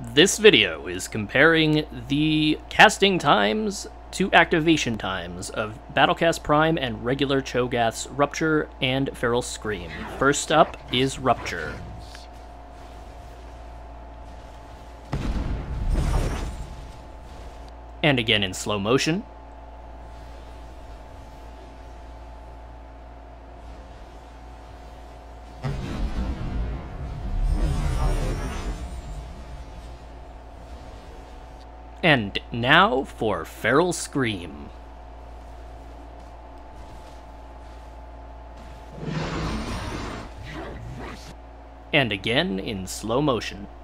This video is comparing the casting times to activation times of Battlecast Prime and regular Cho'Gath's Rupture and Feral Scream. First up is Rupture. And again in slow motion. And now for Feral Scream. And again in slow motion.